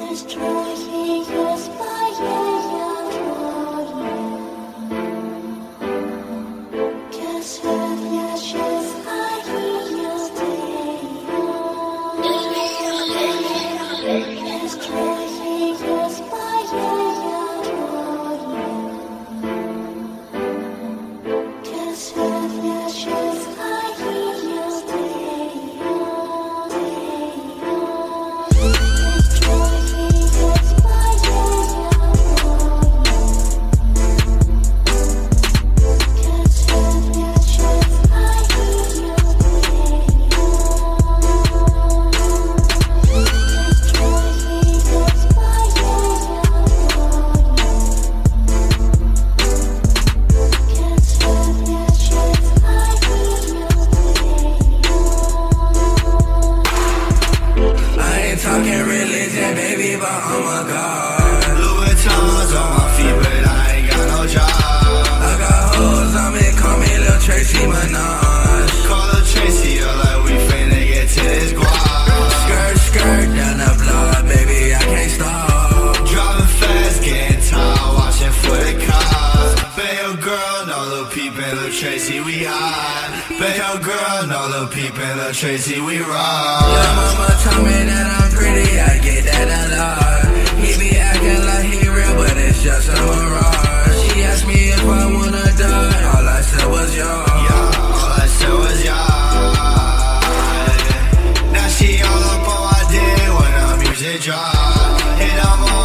Tracy, we hot. Bet your girl know Lil Peep and Lil Tracy, we rock. Your mama told me that I'm pretty, I get that a lot. He be acting like he real, but it's just a mirage. She asked me if I wanna die, all I said was y'all. Yeah, all I said was y'all. Now she all up on my dick when the music drop. Hit up on